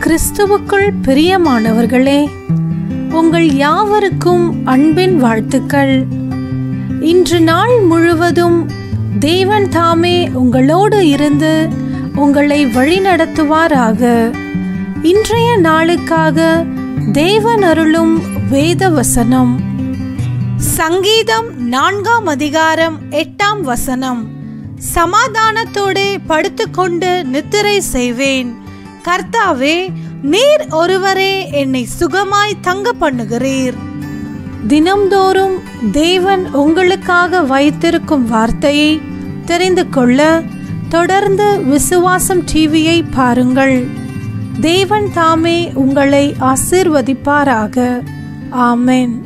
கிறிஸ்துவுக்குள் பிரியமானவர்களே, உங்கள் யாவருக்கும் அன்பின் வாழ்த்துக்கள். இன்று நாள் முழுவதும் தேவன் தாமே உங்களோடு இருந்து உங்களை வழிநடத்துவாராக. இன்றைய நாளுக்காக தேவன் அருளும் வேத வசனம் சங்கீதம் 4ஆம் அதிகாரம் 8ஆம் வசனம். சமாதானத்தோடே படுத்துக்கொண்டு நித்திரை செய்வேன். கர்த்தாவே, நீர் ஒருவரே என்னை சுகமாய் தங்க பண்ணுகிறீர். தினம்தோறும் தேவன் உங்களுக்காக வைத்திருக்கும் வார்த்தையை தெரிந்து கொள்ள தொடர்ந்து விசுவாசம் டிவியை பாருங்கள். தேவன் தாமே உங்களை ஆசீர்வதிப்பாராக. ஆமென்.